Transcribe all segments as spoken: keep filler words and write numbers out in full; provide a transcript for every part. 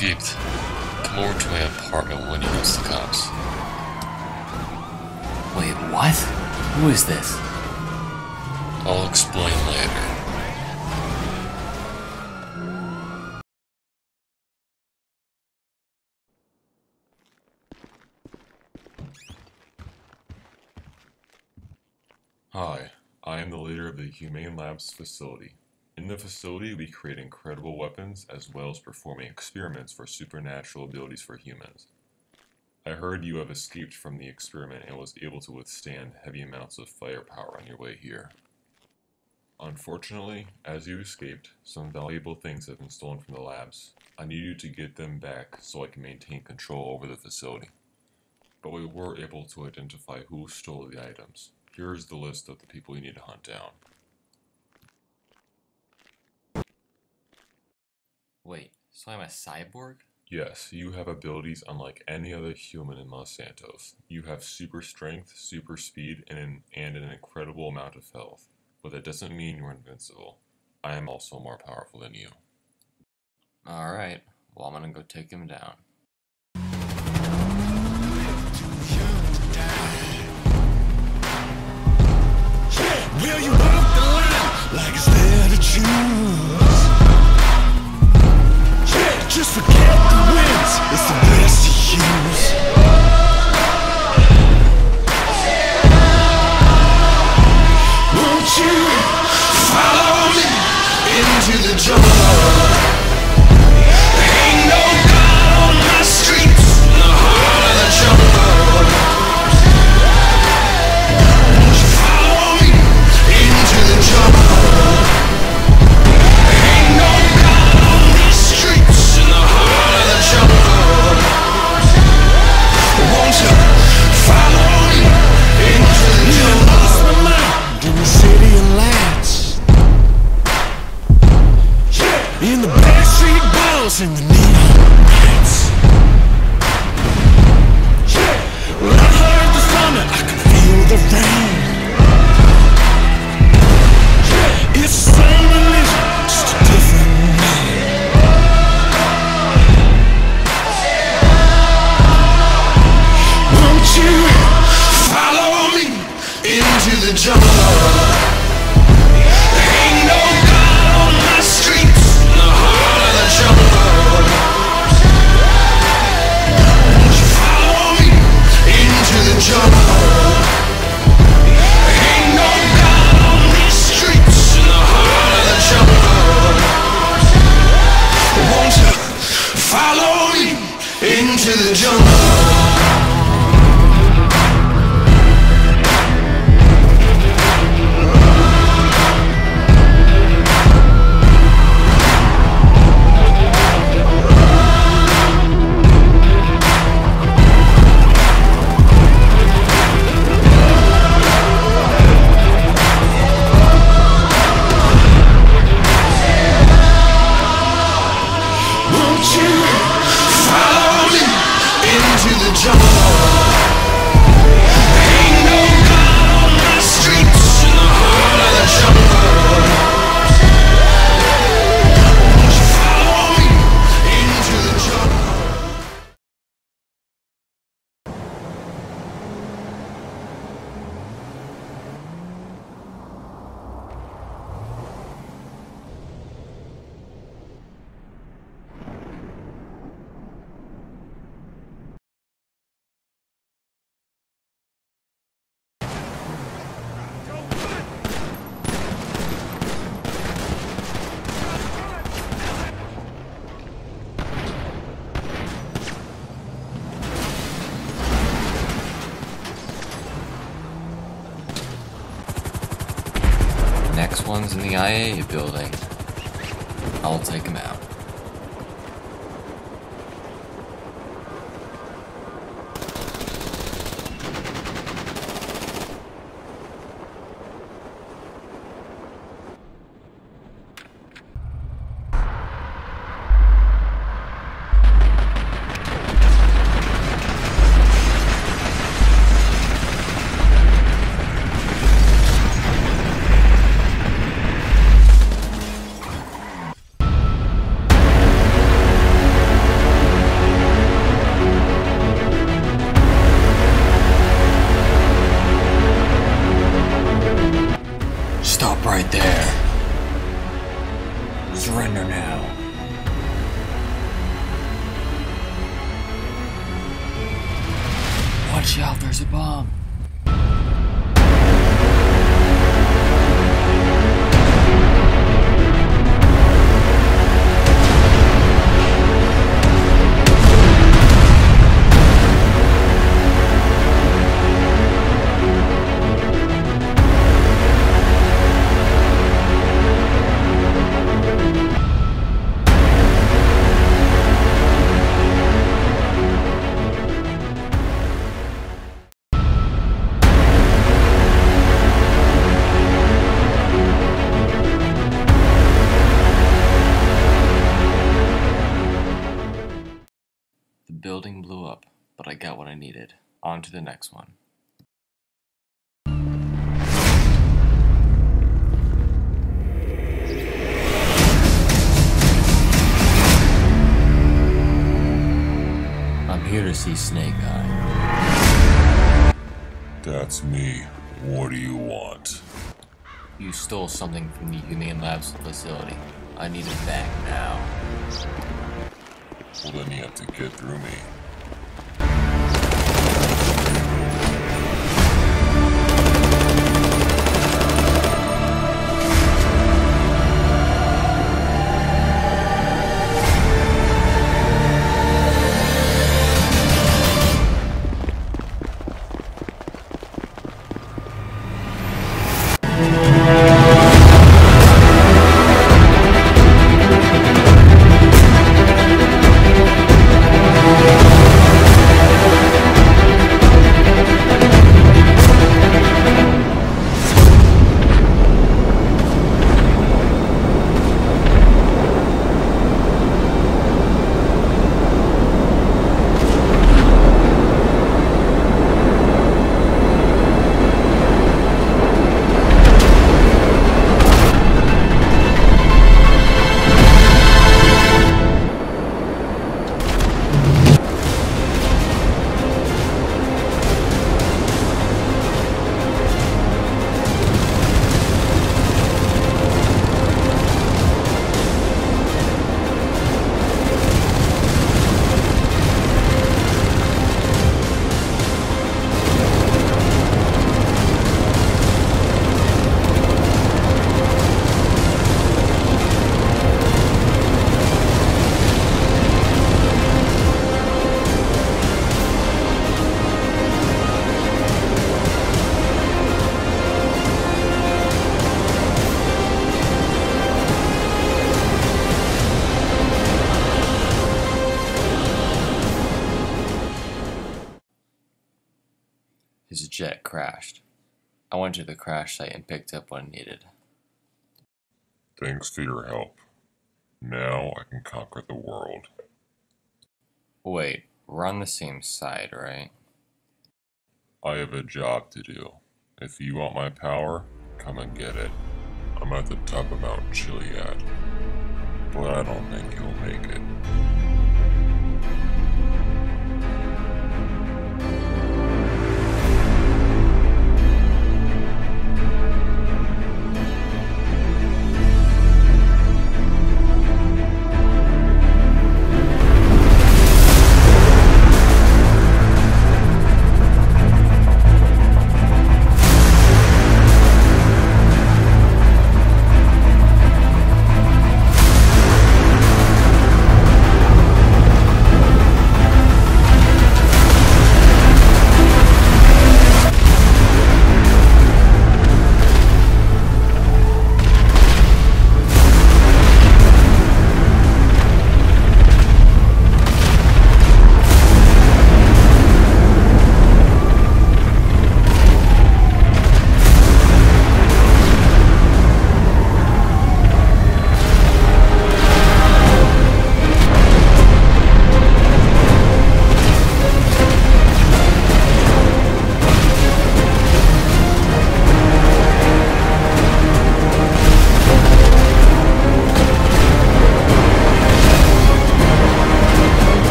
escaped. Come over to my apartment when you ghost the cops. Wait, what? Who is this? I'll explain later. Hi, I am the leader of the Humane Labs facility. In the facility, we create incredible weapons as well as performing experiments for supernatural abilities for humans. I heard you have escaped from the experiment and was able to withstand heavy amounts of firepower on your way here. Unfortunately, as you escaped, some valuable things have been stolen from the labs. I need you to get them back so I can maintain control over the facility. But we were able to identify who stole the items. Here is the list of the people you need to hunt down. Wait, so I'm a cyborg? Yes, you have abilities unlike any other human in Los Santos. You have super strength, super speed, and an, and an incredible amount of health. But that doesn't mean you're invincible. I am also more powerful than you. Alright, well I'm gonna go take him down. Will you walk the line like it's there to choose? Just forget the wins, it's the best to use. Won't you follow me into the jungle? There ain't no God on my streets, in the heart of the jungle. Won't you follow me into the jungle? There ain't no God on these streets, in the heart of the jungle. Won't you follow me into the jungle? Lost my mind in the city of lights, in the backstreet balls and the neon lights. When I heard the thunder, I could feel the rain. It's the same religion, just a different name. Won't you follow me into the jungle? There ain't no God on my streets, in the heart of the jungle. Won't you follow me into the jungle? There ain't no God on these streets, in the heart of the jungle. Won't you follow me into the jungle? Won't you follow me into the jungle? There ain't no God on my streets, in the heart of the jungle. Won't you follow me into the jungle? Next one's in the I A building. I'll take him out. on to the next one. I'm here to see Snake Eye. That's me. What do you want? You stole something from the Humane Labs facility. I need it back now. Well, then you have to get through me. His jet crashed. I went to the crash site and picked up what I needed. Thanks for your help. Now I can conquer the world. Wait, we're on the same side, right? I have a job to do. If you want my power, come and get it. I'm at the top of Mount Chiliad, but I don't think you'll make it.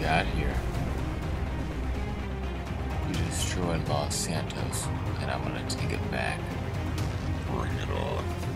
got here. You destroyed Los Santos, and I'm gonna take it back. Bring it on.